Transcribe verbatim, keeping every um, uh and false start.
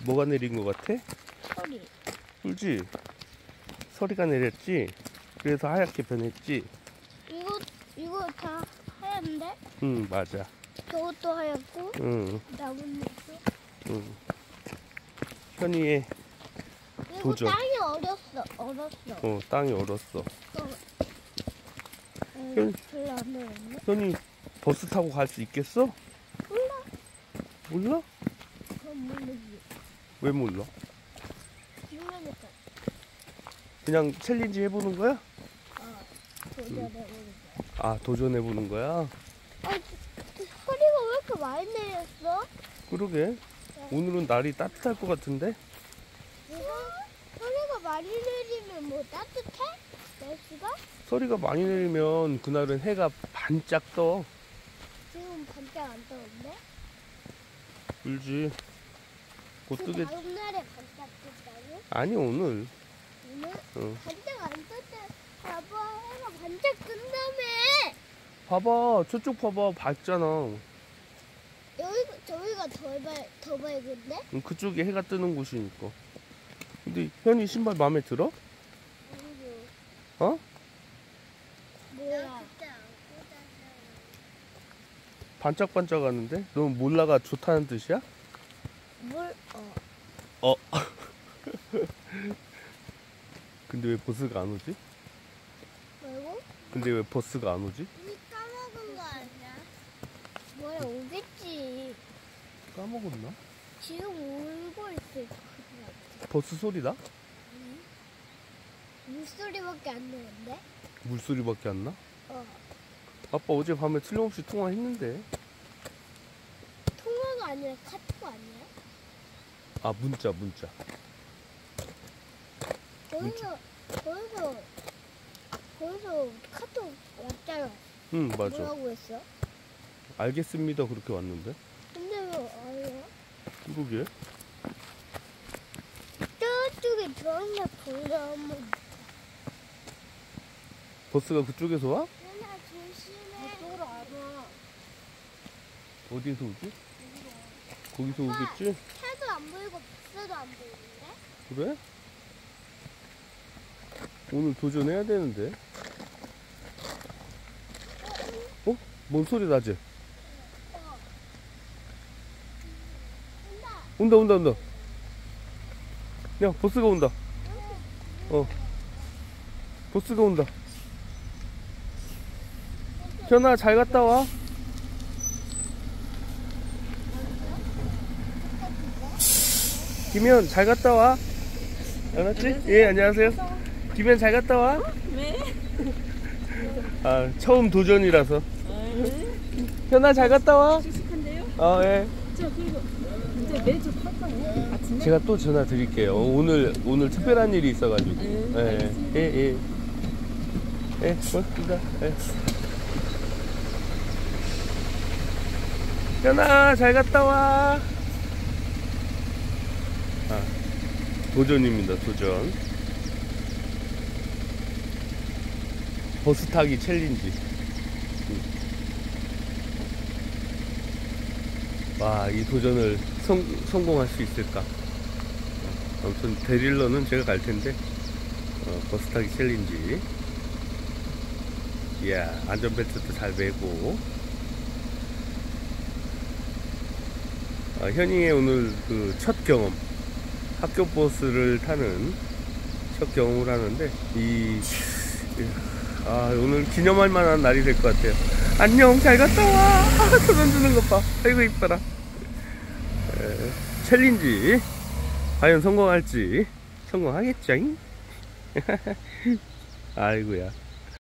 뭐가 내린 것 같아? 소리. 울지? 서리가 내렸지? 그래서 하얗게 변했지? 이거 이거 다 하얀데? 응, 맞아. 저것도 하얗고. 응, 나뭇잎도. 응. 현이의 이거 도전. 땅이 얼었어. 얼었어. 어, 땅이 얼었어. 음, 현- 별로 안 얼었네. 현이 버스 타고 갈 수 있겠어? 몰라. 몰라? 그건 모르지. 왜 몰라? 모르니까. 그냥 챌린지 해보는 거야? 어. 도전해보는 아, 도전해보는 거야? 아, 소리가 왜 이렇게 많이 내렸어? 그러게. 오늘은 날이 따뜻할 것 같은데? 소리가 많이 내리면 뭐 따뜻해? 날씨가? 서리가 많이 내리면 그날은 해가 반짝 떠. 지금 반짝 안 떠는데? 울지. 곧 뜨겠지. 다음 날에 반짝 뜬다고? 아니, 오늘. 오늘 어. 반짝 안 떴대. 봐봐, 해가 반짝 뜬다며. 봐봐, 저쪽 봐봐, 밝잖아. 여기가 저기가 더 밝, 더 밝은데? 응, 그쪽에 해가 뜨는 곳이니까. 근데 현이 신발 마음에 들어? 아니요. 어? 뭐야? 반짝반짝하는데? 넌 몰라가 좋다는 뜻이야? 물, 어. 어. 근데 왜 버스가 안 오지? 뭐라고? 근데 왜 버스가 안 오지? 우리 까먹은 거 아니야? 뭐야, 오겠지. 까먹었나? 지금 울고 있을 것 같아. 버스 소리다? 물소리밖에 안 나는데? 물소리밖에 안 나? 어. 아빠 어제 밤에 틀림없이 통화했는데. 통화가 아니라 카톡 아니야? 아, 문자, 문자. 거기서, 거기서, 거기서 카톡 왔잖아. 응, 맞아. 뭐라고 했어? 알겠습니다. 그렇게 왔는데. 근데 왜 알아? 그러게. 저쪽에 들어온다 보면 버스가 그쪽에서 와? 누나 조심해. 저쪽으로 안 와. 어디에서 오지? 거기서 오겠지? 차도 안 보이고 버스도 안 보이는데? 그래? 오늘 도전해야 되는데. 어? 뭔 소리 나지? 어. 온다, 온다. 온다, 온다. 야, 버스가 온다. 어. 버스가 온다. 현아, 잘 갔다 와. 김현, 잘 갔다 와. 알았지? 예, 안녕하세요. 김현, 잘 갔다 와. 왜? 아, 처음 도전이라서. 현아, 잘 갔다 와. 씩씩한데요? 아, 예. 저 그리고 이제 매주 팔 거예요? 아침에? 제가 또 전화 드릴게요. 오늘, 오늘 특별한 일이 있어가지고. 네, 예, 알겠습니다. 예, 예. 예, 고맙습니다. 예. 현아, 잘 갔다 와. 아, 도전입니다, 도전. 버스 타기 챌린지. 와, 이 도전을 성, 성공할 수 있을까? 어, 아무튼 데릴러는 제가 갈 텐데, 어, 버스 타기 챌린지. 이야, 안전벨트도 잘 매고. 아, 현이의 오늘 그 첫 경험, 학교 버스를 타는 첫 경험을 하는데, 이, 아, 오늘 기념할 만한 날이 될 것 같아요. 안녕, 잘 갔다 와. 아, 손 주는 것 봐. 아이고, 이뻐라. 에, 챌린지. 과연 성공할지. 성공하겠죠? 아이고야.